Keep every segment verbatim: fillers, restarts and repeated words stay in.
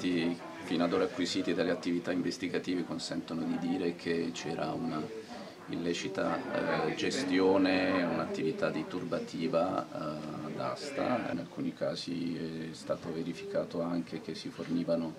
dati fino ad ora acquisiti dalle attività investigative consentono di dire che c'era una illecita eh, gestione, un'attività di turbativa eh, ad Asta. In alcuni casi è stato verificato anche che si fornivano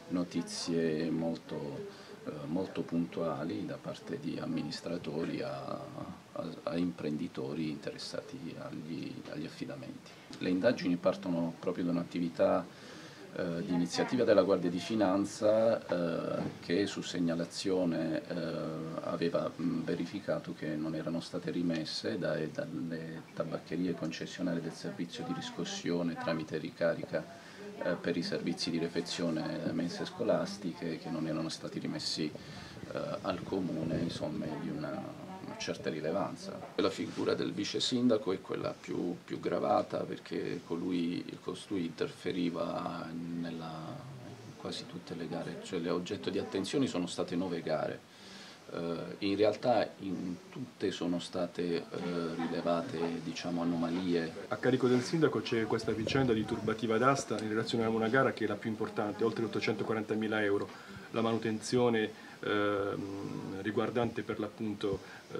notizie molto, eh, molto puntuali da parte di amministratori a, a, a imprenditori interessati agli, agli affidamenti. Le indagini partono proprio da un'attività Eh, di iniziativa della Guardia di Finanza eh, che su segnalazione eh, aveva mh, verificato che non erano state rimesse dai, dalle tabaccherie concessionarie del servizio di riscossione tramite ricarica eh, per i servizi di refezione mense scolastiche, che non erano stati rimessi eh, al Comune in somme di una certa rilevanza. La figura del vice sindaco è quella più, più gravata, perché colui, costui interferiva nella, in quasi tutte le gare, cioè le oggetto di attenzioni sono state nove gare. Uh, in realtà in tutte sono state uh, rilevate, diciamo, anomalie. A carico del sindaco c'è questa vicenda di turbativa d'asta in relazione a una gara che è la più importante, oltre ottocentoquarantamila euro, la manutenzione eh, riguardante per l'appunto eh,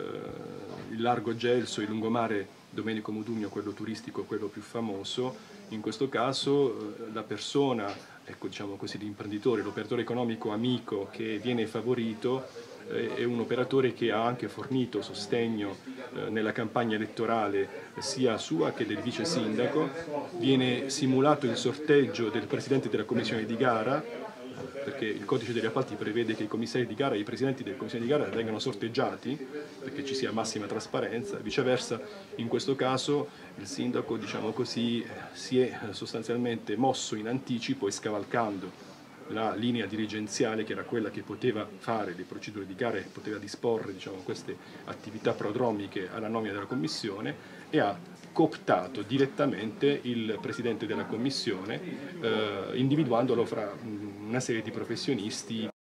il largo Gelso, il lungomare Domenico Modugno, quello turistico, quello più famoso. In questo caso eh, la persona, ecco, diciamo così, l'imprenditore, l'operatore economico amico che viene favorito è un operatore che ha anche fornito sostegno eh, nella campagna elettorale sia sua che del vice sindaco. Viene simulato il sorteggio del presidente della commissione di gara, perché il codice degli appalti prevede che i commissari di gara e i presidenti delle commissioni di gara vengano sorteggiati perché ci sia massima trasparenza. Viceversa, in questo caso il sindaco, diciamo così, si è sostanzialmente mosso in anticipo e scavalcando la linea dirigenziale, che era quella che poteva fare le procedure di gara e poteva disporre, diciamo, queste attività prodromiche alla nomina della commissione, e ha cooptato direttamente il presidente della commissione, eh, individuandolo fra una serie di professionisti.